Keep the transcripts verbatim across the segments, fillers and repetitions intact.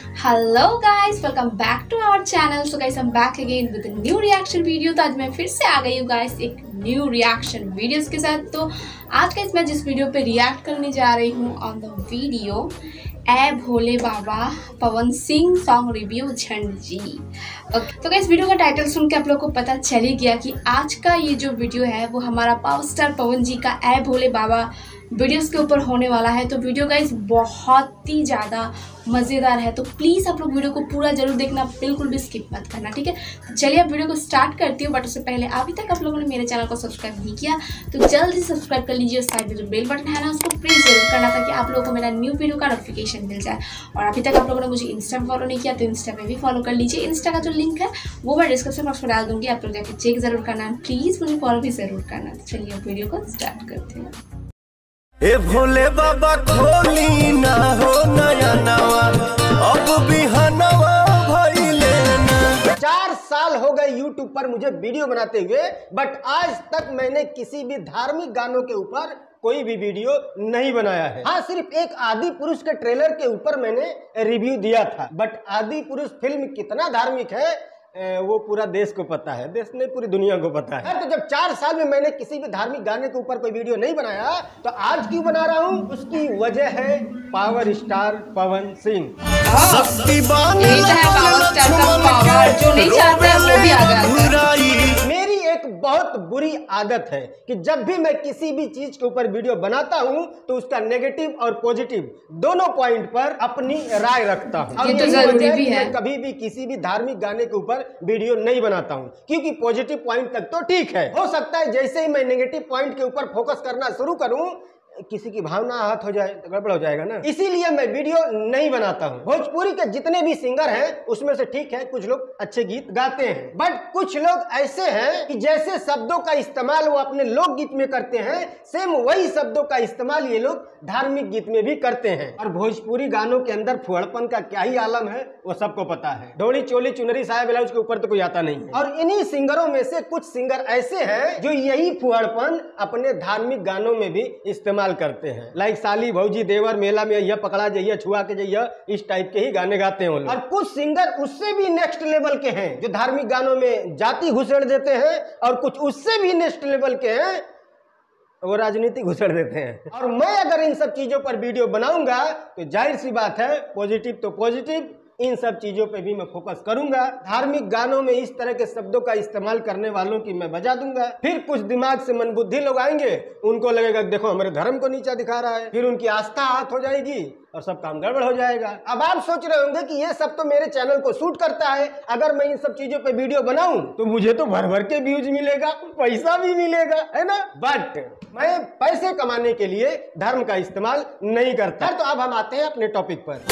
Hello guys, welcome back to our channel. So guys, I am back again with a new reaction video. तो आज मैं फिर से आ गई हूँ गाइस एक न्यू रिएक्शन वीडियोस के साथ। तो आज गाइस मैं जिस वीडियो पे रिएक्ट करने जा रही हूँ on the video a Bhole Baba Pawan Singh song review झंड जी। ओके, तो गाइस वीडियो का टाइटल सुन के आप लोग को पता चल ही गया कि आज का ये जो वीडियो है वो हमारा पावर स्टार पवन जी का ए भोले बाबा वीडियोस के ऊपर होने वाला है। तो वीडियो गाइस बहुत ही ज़्यादा मज़ेदार है, तो प्लीज़ आप लोग वीडियो को पूरा जरूर देखना, बिल्कुल भी स्किप मत करना, ठीक है। तो चलिए अब वीडियो को स्टार्ट करती हूँ, बट उससे पहले अभी तक आप लोगों ने मेरे चैनल को सब्सक्राइब नहीं किया तो जल्दी सब्सक्राइब कर लीजिए। साइड में जो बेल बटन है ना उसको प्लीज़ जरूर करना ताकि आप लोगों को मेरा न्यू वीडियो का नोटिफिकेशन मिल जाए। और अभी तक आप लोगों ने मुझे इंस्टा में फॉलो नहीं किया तो इंस्टा में भी फॉलो कर लीजिए। इंस्टा का जो लिंक है वो मैं डिस्क्रिप्शन बॉक्स में डाल दूँगी, आप लोग जाकर चेक जरूर करना, प्लीज़ मुझे फॉलो भी ज़रूर करना। तो चलिए अब वीडियो को स्टार्ट करते हैं। ए भोले बाबा खोली ना हो नया नवा अब बिहनवा भइले ना। चार साल हो गए यूट्यूब पर मुझे वीडियो बनाते हुए, बट आज तक मैंने किसी भी धार्मिक गानों के ऊपर कोई भी वीडियो नहीं बनाया है। हाँ, सिर्फ एक आदि पुरुष के ट्रेलर के ऊपर मैंने रिव्यू दिया था, बट आदि पुरुष फिल्म कितना धार्मिक है वो पूरा देश को पता है, देश ने पूरी दुनिया को पता है। तो जब चार साल में मैंने किसी भी धार्मिक गाने के ऊपर कोई वीडियो नहीं बनाया तो आज क्यों बना रहा हूँ, उसकी वजह है पावर स्टार पवन सिंह। यही तो है पावर स्टार का पावर, जो नहीं चाहता है वो भी आ जाता है। मेरी एक बहुत बुरी आदत है कि जब भी मैं किसी भी चीज के ऊपर वीडियो बनाता हूं तो उसका नेगेटिव और पॉजिटिव दोनों पॉइंट पर अपनी राय रखता हूं। ये तो जरूरी भी है। मैं कभी भी किसी भी धार्मिक गाने के ऊपर वीडियो नहीं बनाता हूं क्योंकि पॉजिटिव पॉइंट तक तो ठीक है, हो सकता है जैसे ही मैं नेगेटिव पॉइंट के ऊपर फोकस करना शुरू करूं किसी की भावना आहत हो जाए तो गड़बड़ हो जाएगा ना, इसीलिए मैं वीडियो नहीं बनाता हूं। भोजपुरी के जितने भी सिंगर हैं उसमें से ठीक है कुछ लोग अच्छे गीत गाते हैं, बट कुछ लोग ऐसे हैं कि जैसे शब्दों का इस्तेमाल वो अपने लोकगीत में करते हैं, सेम वही शब्दों का इस्तेमाल ये लोग धार्मिक गीत में भी करते हैं। और भोजपुरी गानों के अंदर फुहड़पन का क्या ही आलम है वो सबको पता है। डोली चोली चुनरी साया ब्लाउज के ऊपर तो कोई आता नहीं है। और इन्हीं सिंगरों में से कुछ सिंगर ऐसे हैं जो यही फुहड़पन अपने धार्मिक गानों में भी इस्तेमाल करते हैं, लाइक साली भौजी देवर मेला में यह पकड़ा जाइए छुआ के जाइए, इस टाइप के ही गाने गाते हैं वो लोग। और कुछ सिंगर उससे भी नेक्स्ट लेवल के हैं जो धार्मिक गानों में जाति घुसेड़ देते हैं, और कुछ उससे भी नेक्स्ट लेवल के हैं वो राजनीति घुसेड़ देते हैं। और मैं अगर इन सब चीजों पर वीडियो बनाऊंगा तो जाहिर सी बात है पॉजिटिव तो पॉजिटिव, इन सब चीजों पे भी मैं फोकस करूंगा। धार्मिक गानों में इस तरह के शब्दों का इस्तेमाल करने वालों की मैं बजा दूंगा। फिर कुछ दिमाग से मनबुद्धि लोग आएंगे, उनको लगेगा देखो हमारे धर्म को नीचा दिखा रहा है, फिर उनकी आस्था हाथ हो जाएगी और सब काम गड़बड़ हो जाएगा। अब आप सोच रहे होंगे कि ये सब तो मेरे चैनल को सूट करता है, अगर मैं इन सब चीजों पे वीडियो बनाऊं तो मुझे तो भर भर के व्यूज मिलेगा, पैसा भी मिलेगा, है ना। बट मैं पैसे कमाने के लिए धर्म का इस्तेमाल नहीं करता। तो अब हम आते हैं अपने टॉपिक पर।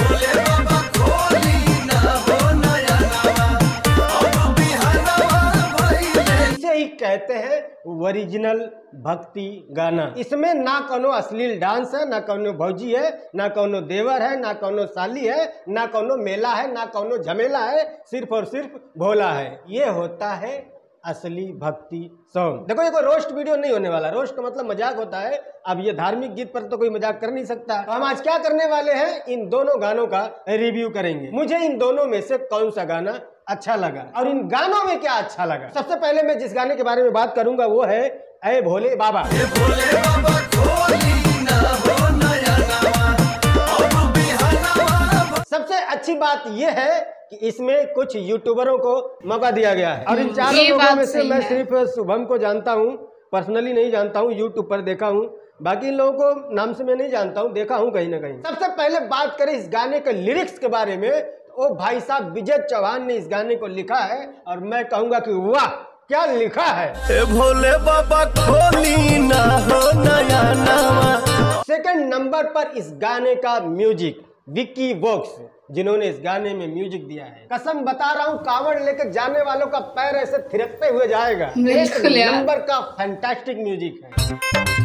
इसे ही कहते हैं ओरिजिनल भक्ति गाना। इसमें ना कोनो अश्लील डांस है, ना कोनो भौजी है, ना कोनो देवर है, ना कोनो साली है, ना कोनो मेला है, ना कोनो झमेला है, सिर्फ और सिर्फ भोला है। ये होता है असली भक्ति सॉन्ग। देखो ये कोई रोस्ट वीडियो नहीं होने वाला, रोस्ट का मतलब मजाक होता है। अब ये धार्मिक गीत पर तो कोई मजाक कर नहीं सकता। तो हम आज क्या करने वाले हैं, इन दोनों गानों का रिव्यू करेंगे। मुझे इन दोनों में से कौन सा गाना अच्छा लगा और इन गानों में क्या अच्छा लगा। सबसे पहले मैं जिस गाने के बारे में बात करूंगा वो है ए भोले बाबा। ए भोले बाबा खोली ना हो नया नवा अब बिहनवा। सबसे अच्छी बात यह है कि इसमें कुछ यूट्यूबरों को मौका दिया गया है, और इन चारों लोगों में से मैं सिर्फ शुभम को जानता हूँ, पर्सनली नहीं जानता हूँ, यूट्यूब पर देखा हूँ, बाकी इन लोगों को नाम से मैं नहीं जानता हूँ, देखा हूँ कहीं ना कहीं। सबसे पहले बात करें इस गाने के लिरिक्स के बारे में, ओ भाई साहब विजय चौहान ने इस गाने को लिखा है और मैं कहूंगा कि वाह क्या लिखा है। ए भोले बाबा खोली ना हो नया नवा। सेकंड नंबर पर इस गाने का म्यूजिक विक्की वॉक्स, जिन्होंने इस गाने में म्यूजिक दिया है। कसम बता रहा हूँ कांवड़ लेकर जाने वालों का पैर ऐसे थिरकते हुए जाएगा। एक नंबर का फैंटास्टिक म्यूजिक है।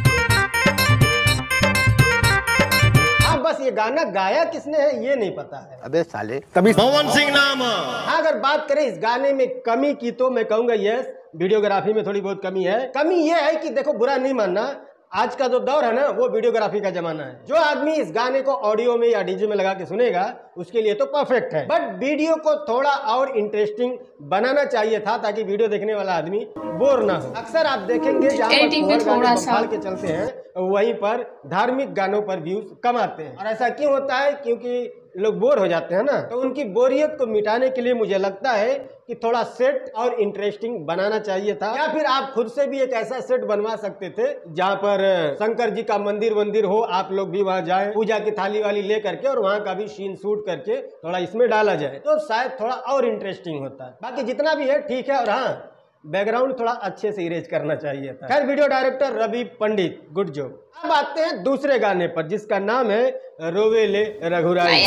हाँ, बस ये गाना गाया किसने है ये नहीं पता है। अबे साले कभी पवन सिंह नाम। हाँ, अगर बात करें इस गाने में कमी की तो मैं कहूंगा यस, वीडियोग्राफी में थोड़ी बहुत कमी है। कमी ये है कि देखो बुरा नहीं मानना, आज का जो दौर है ना वो वीडियोग्राफी का जमाना है। जो आदमी इस गाने को ऑडियो में या डीजे में लगा के सुनेगा उसके लिए तो परफेक्ट है, बट वीडियो को थोड़ा और इंटरेस्टिंग बनाना चाहिए था ताकि वीडियो देखने वाला आदमी बोर ना हो। अक्सर आप देखेंगे जहाँ पर गाने बंगाल के चलते हैं वहीं पर धार्मिक गानों पर व्यूज कम आते हैं। और ऐसा क्यों होता है? क्योंकि लोग बोर हो जाते हैं ना, तो उनकी बोरियत को मिटाने के लिए मुझे लगता है कि थोड़ा सेट और इंटरेस्टिंग बनाना चाहिए था। या फिर आप खुद से भी एक ऐसा सेट बनवा सकते थे जहाँ पर शंकर जी का मंदिर वंदिर हो, आप लोग भी वहाँ जाएं, पूजा की थाली वाली ले करके और वहाँ का भी सीन शूट करके थोड़ा इसमें डाला जाए तो शायद थोड़ा और इंटरेस्टिंग होता है। बाकी जितना भी है ठीक है, और हाँ बैकग्राउंड थोड़ा अच्छे से इरेज करना चाहिए था। खैर, video director Ravi Pandit, good job. अब आते हैं दूसरे गाने पर जिसका नाम है रोवेले रघुराई।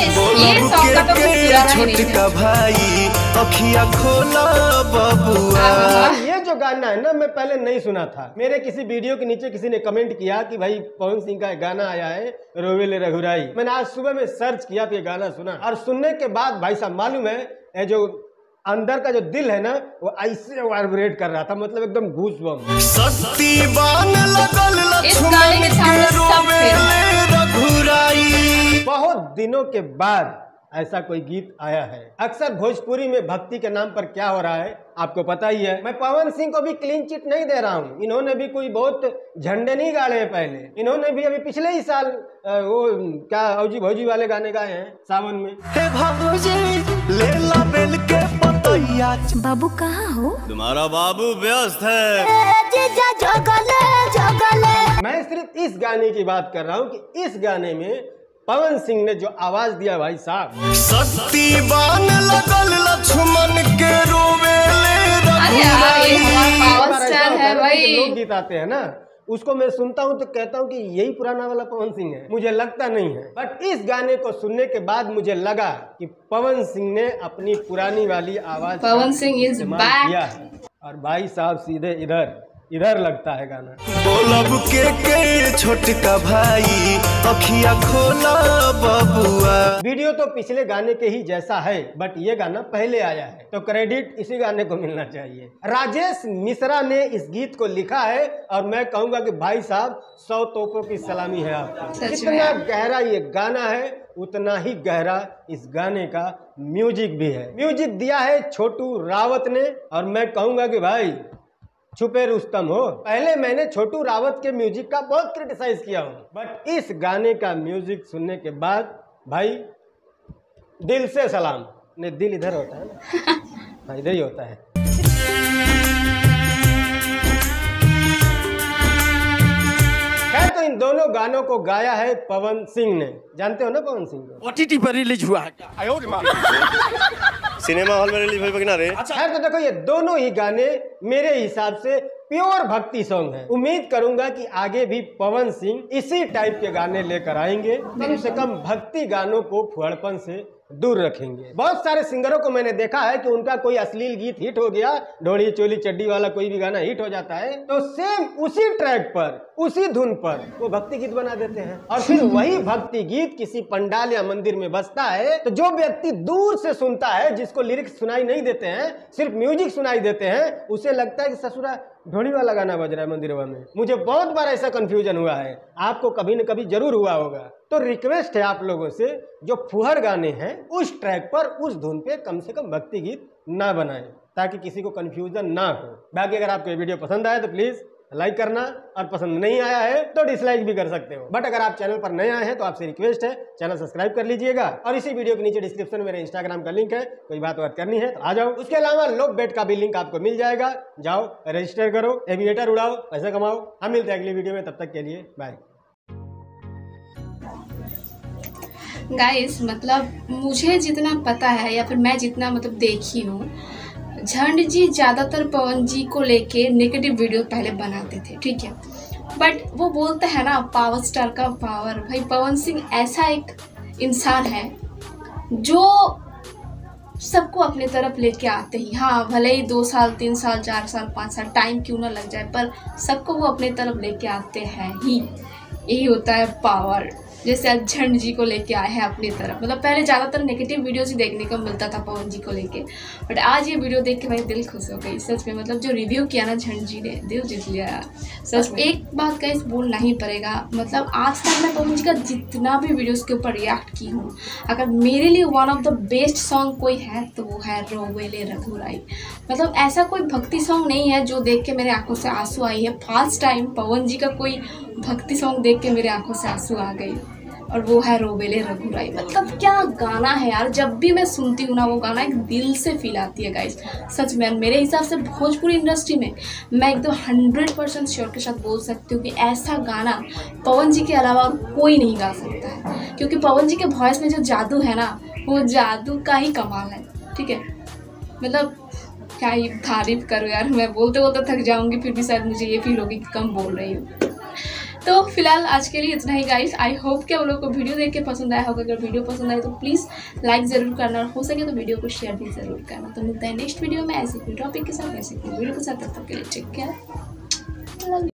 छोटका भाई अखिया खोला बबुआ। ये जो गाना है ना मैं पहले नहीं सुना था। मेरे किसी वीडियो के नीचे किसी ने कमेंट किया कि भाई पवन सिंह का गाना आया है रोवेले रघुराई। मैंने आज सुबह में सर्च किया तो ये गाना सुना, और सुनने के बाद भाई साहब मालूम है ये जो अंदर का जो दिल है ना वो ऐसे वाइब्रेट कर रहा था, मतलब एकदम गूज़बम्प। सस्ती बान लगल लक्ष्मण के रोवेले रघुराई। बहुत दिनों के बाद ऐसा कोई गीत आया है। अक्सर भोजपुरी में भक्ति के नाम पर क्या हो रहा है आपको पता ही है। मैं पवन सिंह को भी क्लीन चिट नहीं दे रहा हूँ, इन्होंने भी कोई बहुत झंडे नहीं गाड़े हैं पहले। इन्होंने भी अभी पिछले ही साल वो क्या औजी भौजी वाले गाने गाए हैं सावन में। हे भौजी ले ला बेल के पतैया। बाबू कहाँ हो? तुम्हारा बाबू व्यस्त है। जगले जगले। मैं सिर्फ इस गाने की बात कर रहा हूँ कि इस गाने में पवन सिंह ने जो आवाज दिया भाई साहब, सस्ती बान लगल लक्ष्मण के रोवेले रघुराई। लोग गीत आते हैं ना उसको मैं सुनता हूँ तो कहता हूँ कि यही पुराना वाला पवन सिंह है, मुझे लगता नहीं है। बट इस गाने को सुनने के बाद मुझे लगा कि पवन सिंह ने अपनी पुरानी वाली आवाज पवन सिंह इज बैक किया है। और भाई साहब सीधे इधर इधर लगता है गाना। बोलब के के छोटका भाई अखिया खोला बबुआ। वीडियो तो पिछले गाने के ही जैसा है, बट ये गाना पहले आया है तो क्रेडिट इसी गाने को मिलना चाहिए। राजेश मिश्रा ने इस गीत को लिखा है और मैं कहूंगा कि भाई साहब सौ तोपों की सलामी है आपको। जितना गहरा ये गाना है उतना ही गहरा इस गाने का म्यूजिक भी है। म्यूजिक दिया है छोटू रावत ने, और मैं कहूंगा कि भाई छुपे रुस्तम हो। पहले मैंने छोटू रावत के म्यूजिक का बहुत क्रिटिसाइज किया हूँ, बट इस गाने का म्यूजिक सुनने के बाद भाई दिल से सलाम। ने दिल इधर होता है ना, इधर ही होता है। खैर, तो इन दोनों गानों को गाया है पवन सिंह ने। जानते हो ना पवन सिंह को? ओटीटी पर रिलीज हुआ है। सिनेमा हॉल में रिलीज हुई बगना रे। खैर, तो देखो ये दोनों ही गाने मेरे हिसाब से प्योर भक्ति सॉन्ग है। उम्मीद करूंगा कि आगे भी पवन सिंह इसी टाइप के गाने लेकर आएंगे, कम से कम भक्ति गानों को फुहड़पन से दूर रखेंगे। बहुत सारे सिंगरों को मैंने देखा है कि उनका कोई अश्लील गीत हिट हो गया, ढोली चोली चड्डी वाला कोई भी गाना हिट हो जाता है तो सेम उसी ट्रैक पर उसी धुन पर वो भक्ति गीत बना देते हैं, और फिर वही भक्ति गीत किसी पंडाल या मंदिर में बजता है तो जो व्यक्ति दूर से सुनता है, जिसको लिरिक्स सुनाई नहीं देते हैं, सिर्फ म्यूजिक सुनाई देते हैं, उसे लगता है कि ससुरा ढोली वाला गाना बज रहा है मंदिरवा में। मुझे बहुत बार ऐसा कंफ्यूजन हुआ है, आपको कभी न कभी जरूर हुआ होगा। तो रिक्वेस्ट है आप लोगों से, जो फुहड़ गाने हैं उस ट्रैक पर उस धुन पे कम से कम भक्ति गीत ना बनाएं, ताकि किसी को कंफ्यूजन ना हो। बाकी अगर आपको ये वीडियो पसंद आया तो प्लीज लाइक करना, और पसंद नहीं आया है तो डिसलाइक भी कर सकते हो। बट अगर आप चैनल पर नए आए हैं तो आपसे रिक्वेस्ट है चैनल सब्सक्राइब कर लीजिएगा, और इसी वीडियो के नीचे डिस्क्रिप्शन में मेरे इंस्टाग्राम का लिंक है, कोई बात बात करनी है तो आ जाओ। उसके अलावा लोक बेट का भी लिंक आपको मिल जाएगा, जाओ रजिस्टर करो, एविएटर उड़ाओ, पैसा कमाओ। हम मिलते हैं अगली वीडियो में, तब तक के लिए बाय। गाइस, मतलब मुझे जितना पता है या फिर मैं जितना मतलब देखी हूँ, झंड जी ज़्यादातर पवन जी को लेके नेगेटिव वीडियो पहले बनाते थे, ठीक है। बट वो बोलते हैं ना पावर स्टार का पावर। भाई पवन सिंह ऐसा एक इंसान है जो सबको अपने तरफ लेके आते ही, हाँ भले ही दो साल तीन साल चार साल पाँच साल टाइम क्यों ना लग जाए, पर सबको वो अपने तरफ लेके आते हैं ही। यही होता है पावर। जैसे अझंड जी को लेके आए हैं अपनी तरफ। मतलब पहले ज़्यादातर नेगेटिव वीडियोस ही देखने को मिलता था पवन जी को लेके, बट आज ये वीडियो देख के मेरी दिल खुश हो गई सच में। मतलब जो रिव्यू किया ना झंड जी ने, दिल जीत लिया यार सच में। एक बात का इस बोलना ही पड़ेगा, मतलब आज तक मैं पवन जी का जितना भी वीडियोज़ के ऊपर रिएक्ट की हूँ, अगर मेरे लिए one of the best song कोई है तो वो है रोवेले रघुराई। मतलब ऐसा कोई भक्ति सॉन्ग नहीं है जो देख के मेरे आंखों से आंसू आई है। फर्स्ट टाइम पवन जी का कोई भक्ति सॉन्ग देख के मेरे आंखों से आंसू आ गई, और वो है रोवेले रघुराई। मतलब क्या गाना है यार, जब भी मैं सुनती हूँ ना वो गाना एक दिल से फील आती है गाइस सच में। मेरे हिसाब से भोजपुरी इंडस्ट्री में मैं एकदम हंड्रेड परसेंट श्योर के साथ बोल सकती हूँ कि ऐसा गाना पवन जी के अलावा और कोई नहीं गा सकता है, क्योंकि पवन जी के वॉइस में जो जादू है ना, वो जादू का ही कमाल है। ठीक है, मतलब क्या ही तारीफ करूँ यार, मैं बोलते बोलते थक जाऊँगी, फिर भी शायद मुझे ये फील होगी कि कम बोल रही हूँ। तो फिलहाल आज के लिए इतना ही गाइस। आई होप कि आप लोगों को वीडियो देख के पसंद आया होगा। अगर वीडियो पसंद आए तो प्लीज़ लाइक ज़रूर करना, और हो सके तो वीडियो को शेयर भी ज़रूर करना। तो मिलता है नेक्स्ट वीडियो में ऐसे कोई टॉपिक के साथ, ऐसे कोई वीडियो के साथ। तब तक के लिए टेक केयर।